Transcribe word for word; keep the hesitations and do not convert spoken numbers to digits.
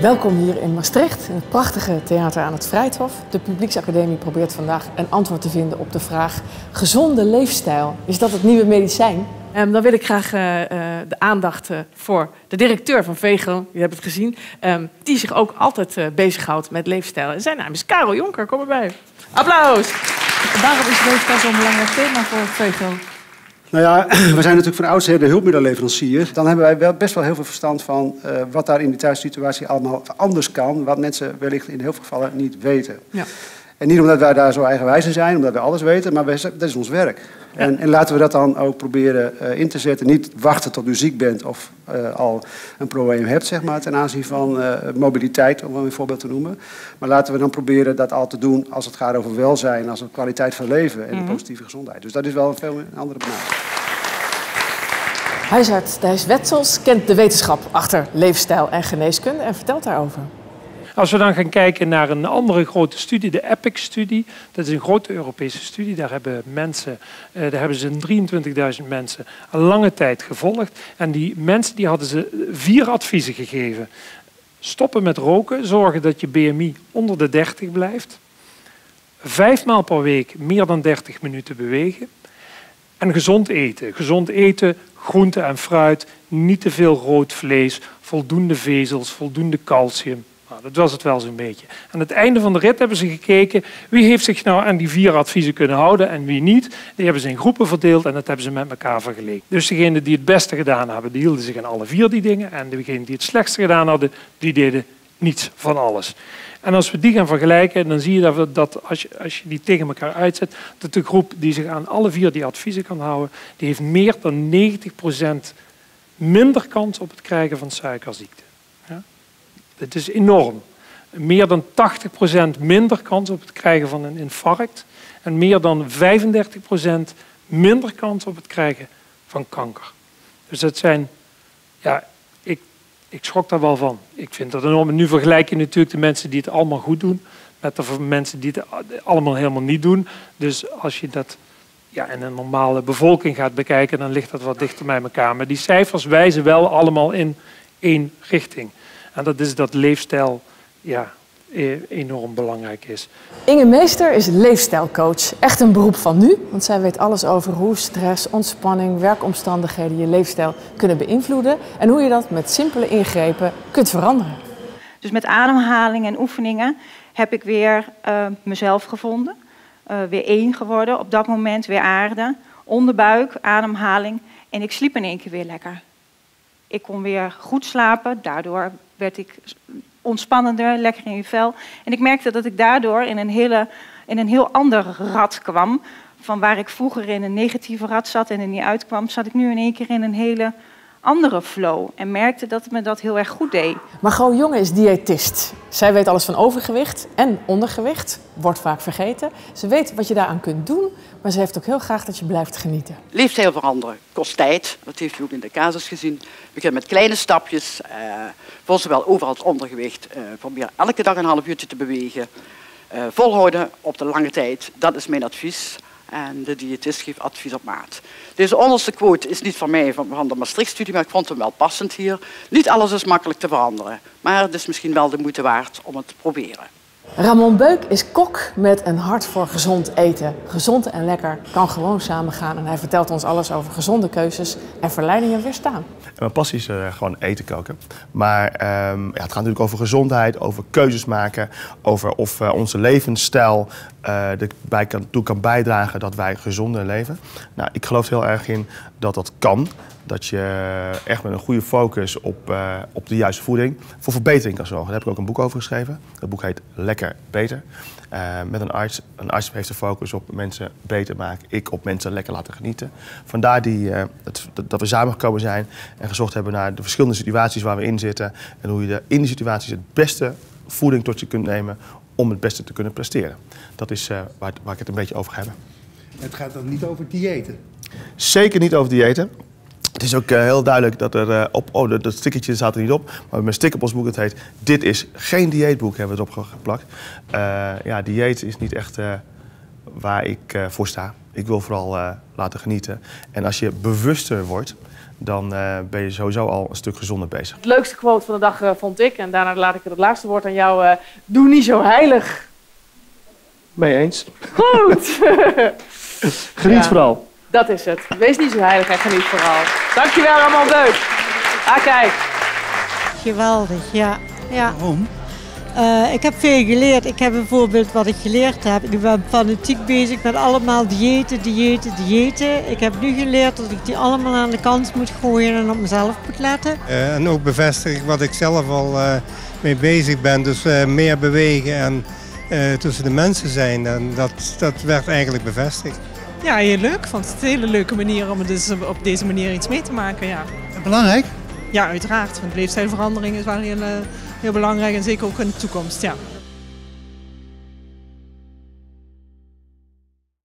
Welkom hier in Maastricht, in het prachtige theater aan het Vrijthof. De Publieksacademie probeert vandaag een antwoord te vinden op de vraag: gezonde leefstijl, is dat het nieuwe medicijn? Um, dan wil ik graag uh, uh, de aandacht uh, voor de directeur van VEGO, je hebt het gezien, um, die zich ook altijd uh, bezighoudt met leefstijl. En zijn naam is Karel Jonker, kom erbij. Applaus! Waarom is leefstijl zo'n belangrijk thema voor VEGO? Nou ja, we zijn natuurlijk van oudsher de hulpmiddelleverancier. Dan hebben wij wel best wel heel veel verstand van uh, wat daar in die thuissituatie allemaal anders kan. Wat mensen wellicht in heel veel gevallen niet weten. Ja. En niet omdat wij daar zo eigenwijs in zijn, omdat we alles weten, maar wij, dat is ons werk. Ja. En, en laten we dat dan ook proberen uh, in te zetten. Niet wachten tot u ziek bent of uh, al een probleem hebt, zeg maar, ten aanzien van uh, mobiliteit, om een voorbeeld te noemen. Maar laten we dan proberen dat al te doen als het gaat over welzijn, als het kwaliteit van leven en mm-hmm. positieve gezondheid. Dus dat is wel een veel een andere benadering. Huisarts Thijs Wetsels kent de wetenschap achter leefstijl en geneeskunde en vertelt daarover. Als we dan gaan kijken naar een andere grote studie, de EPIC-studie. Dat is een grote Europese studie. Daar hebben, mensen, daar hebben ze drieëntwintigduizend mensen een lange tijd gevolgd. En die mensen die hadden ze vier adviezen gegeven. Stoppen met roken, zorgen dat je B M I onder de dertig blijft. Vijfmaal per week meer dan dertig minuten bewegen. En gezond eten. Gezond eten, groente en fruit, niet te veel rood vlees, voldoende vezels, voldoende calcium. Nou, dat was het wel zo'n beetje. Aan het einde van de rit hebben ze gekeken wie heeft zich nou aan die vier adviezen kunnen houden en wie niet. Die hebben ze in groepen verdeeld en dat hebben ze met elkaar vergeleken. Dus degenen die het beste gedaan hebben, die hielden zich aan alle vier die dingen. En degenen die het slechtste gedaan hadden, die deden niets van alles. En als we die gaan vergelijken, dan zie je dat, we, dat als, je, als je die tegen elkaar uitzet, dat de groep die zich aan alle vier die adviezen kan houden, die heeft meer dan negentig procent minder kans op het krijgen van suikerziekte. Ja? Dat is enorm. Meer dan tachtig procent minder kans op het krijgen van een infarct en meer dan vijfendertig procent minder kans op het krijgen van kanker. Dus dat zijn, ja, ik, ik schrok daar wel van. Ik vind dat enorm. En nu vergelijk je natuurlijk de mensen die het allemaal goed doen met de mensen die het allemaal helemaal niet doen. Dus als je dat ja, in een normale bevolking gaat bekijken, dan ligt dat wat dichter bij elkaar. Maar die cijfers wijzen wel allemaal in één richting. En dat is dat leefstijl ja, enorm belangrijk is. Inge Meester is leefstijlcoach. Echt een beroep van nu, want zij weet alles over hoe stress, ontspanning, werkomstandigheden je leefstijl kunnen beïnvloeden en hoe je dat met simpele ingrepen kunt veranderen. Dus met ademhaling en oefeningen heb ik weer uh, mezelf gevonden. Uh, weer één geworden, op dat moment weer aarde, onderbuik, ademhaling en ik sliep in één keer weer lekker. Ik kon weer goed slapen, daardoor werd ik ontspannender, lekker in je vel. En ik merkte dat ik daardoor in een, hele, in een heel ander rad kwam. Van waar ik vroeger in een negatieve rad zat en er niet uitkwam, zat ik nu in één keer in een hele andere flow. En merkte dat het me dat heel erg goed deed. Margot Jonge is diëtist. Zij weet alles van overgewicht en ondergewicht. Wordt vaak vergeten. Ze weet wat je daaraan kunt doen, maar ze heeft ook heel graag dat je blijft genieten. Leefstijl veranderen kost tijd. Dat heeft u ook in de casus gezien. Begin met kleine stapjes. Uh, voor zowel over- als ondergewicht. Uh, probeer elke dag een half uurtje te bewegen. Uh, volhouden op de lange tijd. Dat is mijn advies. En de diëtist geeft advies op maat. Deze onderste quote is niet van mij, van de Maastricht-studie, maar ik vond hem wel passend hier. Niet alles is makkelijk te veranderen, maar het is misschien wel de moeite waard om het te proberen. Ramon Beuk is kok met een hart voor gezond eten. Gezond en lekker kan gewoon samengaan en hij vertelt ons alles over gezonde keuzes en verleidingen weerstaan. Mijn passie is uh, gewoon eten koken. Maar um, ja, het gaat natuurlijk over gezondheid, over keuzes maken, over of uh, onze levensstijl uh, erbij kan, toe kan bijdragen dat wij gezonder leven. Nou, ik geloof heel erg in dat dat kan. Dat je echt met een goede focus op, uh, op de juiste voeding voor verbetering kan zorgen. Daar heb ik ook een boek over geschreven. Dat boek heet Lekker Beter. Uh, met een arts. Een arts heeft de focus op mensen beter maken. Ik op mensen lekker laten genieten. Vandaar die, uh, het, dat we samengekomen zijn en gezocht hebben naar de verschillende situaties waar we in zitten. En hoe je de, in die situaties het beste voeding tot je kunt nemen om het beste te kunnen presteren. Dat is uh, waar, waar ik het een beetje over ga hebben. Het gaat dan niet over diëten? Zeker niet over diëten. Het is ook uh, heel duidelijk dat er uh, op... Oh, dat, dat stickertje staat er niet op. Maar mijn sticker op ons boek, het heet... Dit is geen dieetboek, hebben we het opgeplakt. Uh, ja, dieet is niet echt uh, waar ik uh, voor sta. Ik wil vooral uh, laten genieten. En als je bewuster wordt, dan uh, ben je sowieso al een stuk gezonder bezig. Het leukste quote van de dag uh, vond ik, en daarna laat ik het laatste woord aan jou. Uh, doe niet zo heilig. Mee eens. Goed. Geniet ja, vooral. Dat is het. Wees niet zo heilig en geniet vooral. Dankjewel, Ramon Beuk. Ah, kijk. Geweldig, ja. ja. Waarom? Uh, ik heb veel geleerd. Ik heb bijvoorbeeld wat ik geleerd heb. Ik ben fanatiek bezig met allemaal diëten, diëten, diëten. Ik heb nu geleerd dat ik die allemaal aan de kant moet gooien en op mezelf moet letten. Uh, en ook bevestig wat ik zelf al uh, mee bezig ben. Dus uh, meer bewegen en uh, tussen de mensen zijn. En dat, dat werd eigenlijk bevestigd. Ja, heel leuk. Ik vond het een hele leuke manier om dus op deze manier iets mee te maken. Ja. Belangrijk? Ja, uiteraard. Want leefstijlverandering is wel heel, uh, heel belangrijk en zeker ook in de toekomst. Ja.